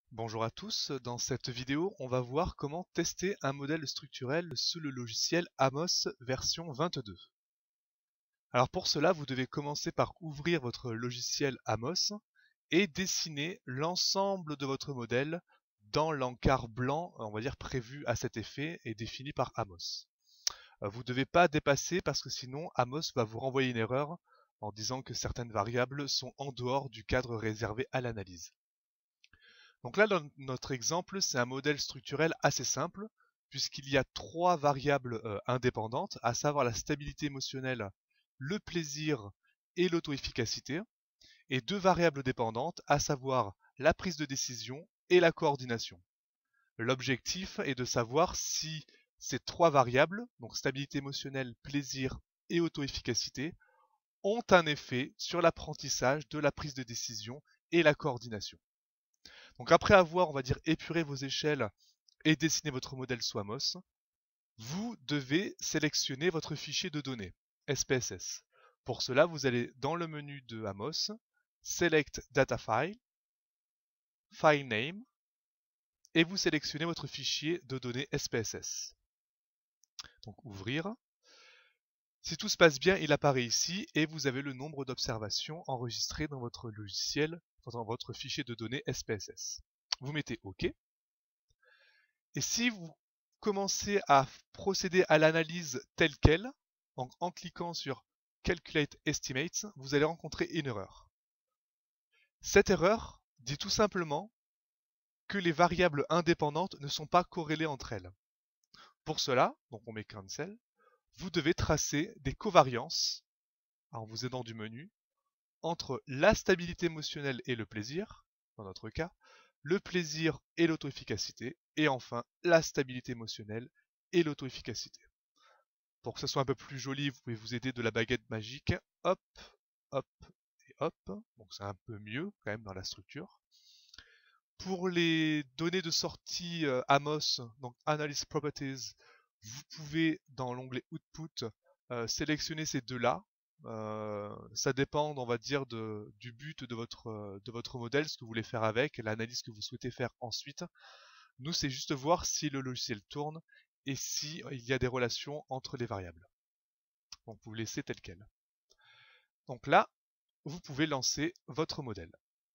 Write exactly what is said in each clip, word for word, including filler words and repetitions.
Bonjour à tous, dans cette vidéo on va voir comment tester un modèle structurel sous le logiciel Amos version vingt-deux. Alors pour cela vous devez commencer par ouvrir votre logiciel Amos et dessiner l'ensemble de votre modèle dans l'encart blanc, on va dire prévu à cet effet et défini par Amos. Vous ne devez pas dépasser parce que sinon Amos va vous renvoyer une erreur en disant que certaines variables sont en dehors du cadre réservé à l'analyse. Donc là, dans notre exemple, c'est un modèle structurel assez simple, puisqu'il y a trois variables euh, indépendantes, à savoir la stabilité émotionnelle, le plaisir et l'auto-efficacité, et deux variables dépendantes, à savoir la prise de décision et la coordination. L'objectif est de savoir si ces trois variables, donc stabilité émotionnelle, plaisir et auto-efficacité, ont un effet sur l'apprentissage de la prise de décision et la coordination. Donc après avoir, on va dire, épuré vos échelles et dessiné votre modèle sous Amos, vous devez sélectionner votre fichier de données, S P S S. Pour cela, vous allez dans le menu de Amos, Select Data File, File Name, et vous sélectionnez votre fichier de données S P S S. Donc ouvrir. Si tout se passe bien, il apparaît ici et vous avez le nombre d'observations enregistrées dans votre logiciel, dans votre fichier de données S P S S. Vous mettez OK. Et si vous commencez à procéder à l'analyse telle qu'elle, donc en cliquant sur Calculate Estimates, vous allez rencontrer une erreur. Cette erreur dit tout simplement que les variables indépendantes ne sont pas corrélées entre elles. Pour cela, donc on met Cancel, vous devez tracer des covariances, en vous aidant du menu, entre la stabilité émotionnelle et le plaisir, dans notre cas, le plaisir et l'auto-efficacité, et enfin la stabilité émotionnelle et l'auto-efficacité. Pour que ce soit un peu plus joli, vous pouvez vous aider de la baguette magique. Hop, hop et hop. Donc c'est un peu mieux quand même dans la structure. Pour les données de sortie euh, Amos, donc Analysis Properties, vous pouvez dans l'onglet Output euh, sélectionner ces deux-là. Euh, ça dépend, on va dire, de, du but de votre, de votre modèle, ce que vous voulez faire avec, l'analyse que vous souhaitez faire ensuite. Nous, c'est juste voir si le logiciel tourne et si il y a des relations entre les variables. Donc vous laissez tel quel. Donc là, vous pouvez lancer votre modèle.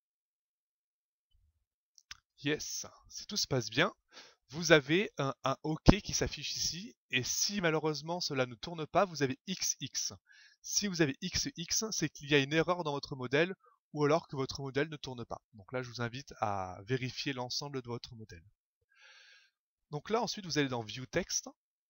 Yes, si tout se passe bien, vous avez un, un OK qui s'affiche ici, et si malheureusement cela ne tourne pas, vous avez X X. Si vous avez X X, c'est qu'il y a une erreur dans votre modèle, ou alors que votre modèle ne tourne pas. Donc là, je vous invite à vérifier l'ensemble de votre modèle. Donc là, ensuite, vous allez dans View Text,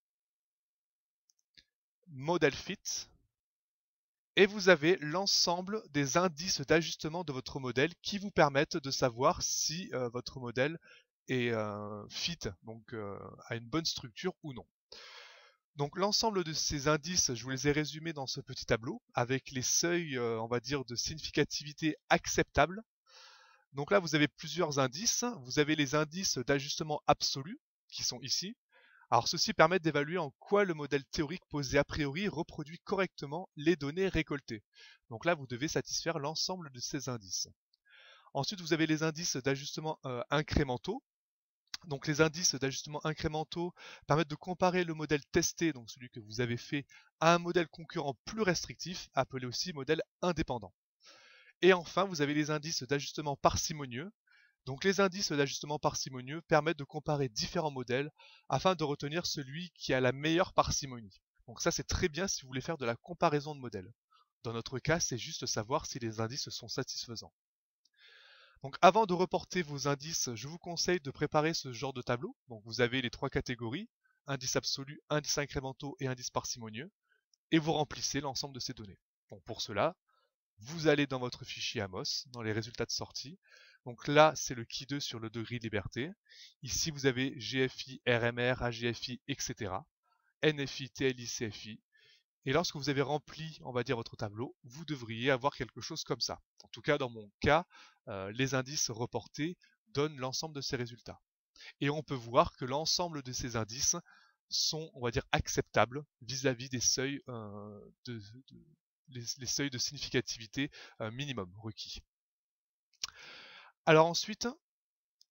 Model Fit, et vous avez l'ensemble des indices d'ajustement de votre modèle qui vous permettent de savoir si euh, votre modèle est euh, fit, donc euh, a une bonne structure ou non. Donc l'ensemble de ces indices, je vous les ai résumés dans ce petit tableau avec les seuils, euh, on va dire, de significativité acceptables. Donc là, vous avez plusieurs indices. Vous avez les indices d'ajustement absolu qui sont ici. Alors ceux-ci permettent d'évaluer en quoi le modèle théorique posé a priori reproduit correctement les données récoltées. Donc là, vous devez satisfaire l'ensemble de ces indices. Ensuite, vous avez les indices d'ajustement euh, incrémentaux. Donc les indices d'ajustement incrémentaux permettent de comparer le modèle testé, donc celui que vous avez fait, à un modèle concurrent plus restrictif, appelé aussi modèle indépendant. Et enfin, vous avez les indices d'ajustement parcimonieux. Donc les indices d'ajustement parcimonieux permettent de comparer différents modèles afin de retenir celui qui a la meilleure parcimonie. Donc ça c'est très bien si vous voulez faire de la comparaison de modèles. Dans notre cas, c'est juste savoir si les indices sont satisfaisants. Donc avant de reporter vos indices, je vous conseille de préparer ce genre de tableau. Donc vous avez les trois catégories, indices absolus, indices incrémentaux et indices parcimonieux, et vous remplissez l'ensemble de ces données. Donc pour cela, vous allez dans votre fichier Amos, dans les résultats de sortie. Donc là, c'est le Key deux sur le degré de liberté. Ici, vous avez G F I, R M R, A G F I, et cetera. N F I, T L I, C F I. Et lorsque vous avez rempli, on va dire, votre tableau, vous devriez avoir quelque chose comme ça. En tout cas, dans mon cas, euh, les indices reportés donnent l'ensemble de ces résultats. Et on peut voir que l'ensemble de ces indices sont, on va dire, acceptables vis-à-vis des seuils euh, de, de les, les, seuils de significativité euh, minimum requis. Alors ensuite,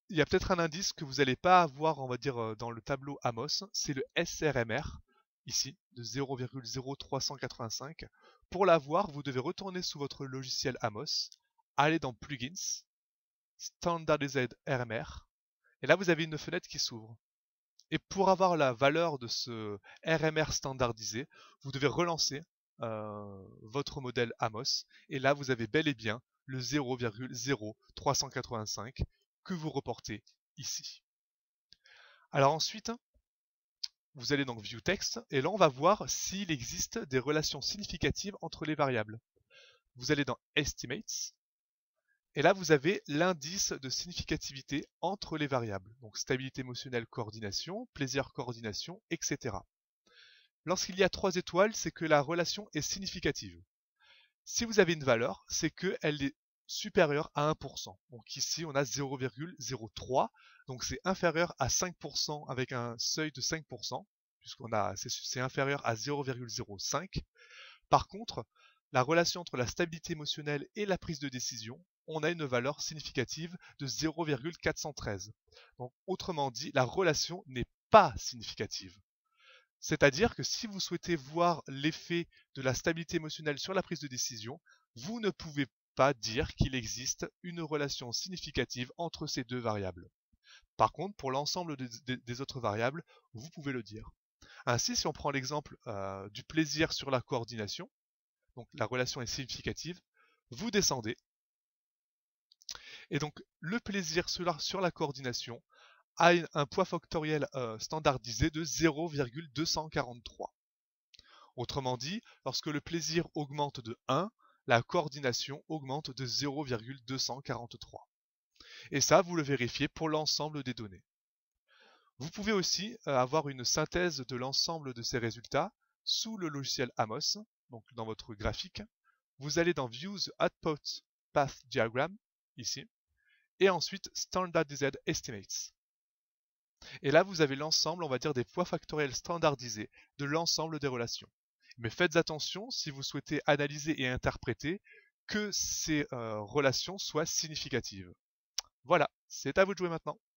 il y a peut-être un indice que vous n'allez pas avoir, on va dire, dans le tableau Amos, c'est le S R M R, ici, de zéro virgule zéro trois cent quatre-vingt-cinq. Pour l'avoir, vous devez retourner sous votre logiciel Amos, aller dans Plugins, Standardized R M R, et là vous avez une fenêtre qui s'ouvre. Et pour avoir la valeur de ce R M R standardisé, vous devez relancer euh, votre modèle Amos, et là vous avez bel et bien le zéro virgule zéro trois cent quatre-vingt-cinq que vous reportez ici. Alors ensuite, vous allez donc View Text, et là on va voir s'il existe des relations significatives entre les variables. Vous allez dans Estimates, et là vous avez l'indice de significativité entre les variables, donc stabilité émotionnelle, coordination, plaisir, coordination, et cetera. Lorsqu'il y a trois étoiles, c'est que la relation est significative. Si vous avez une valeur, c'est qu'elle est supérieure à un pour cent. Donc ici, on a zéro virgule zéro trois, donc c'est inférieur à cinq pour cent avec un seuil de cinq pour cent, puisqu'on a c'est inférieur à zéro virgule zéro cinq. Par contre, la relation entre la stabilité émotionnelle et la prise de décision, on a une valeur significative de zéro virgule quatre cent treize. Donc autrement dit, la relation n'est pas significative. C'est-à-dire que si vous souhaitez voir l'effet de la stabilité émotionnelle sur la prise de décision, vous ne pouvez pas dire qu'il existe une relation significative entre ces deux variables. Par contre, pour l'ensemble des, des, des autres variables, vous pouvez le dire. Ainsi, si on prend l'exemple euh, du plaisir sur la coordination, donc la relation est significative, vous descendez, et donc le plaisir sur la, sur la coordination a un poids factoriel euh, standardisé de zéro virgule deux cent quarante-trois. Autrement dit, lorsque le plaisir augmente de un, la coordination augmente de zéro virgule deux cent quarante-trois. Et ça, vous le vérifiez pour l'ensemble des données. Vous pouvez aussi euh, avoir une synthèse de l'ensemble de ces résultats sous le logiciel Amos, donc dans votre graphique. Vous allez dans Views Output Path Diagram, ici, et ensuite Standardized Estimates. Et là, vous avez l'ensemble, on va dire, des poids factoriels standardisés de l'ensemble des relations. Mais faites attention, si vous souhaitez analyser et interpréter, que ces euh, relations soient significatives. Voilà, c'est à vous de jouer maintenant.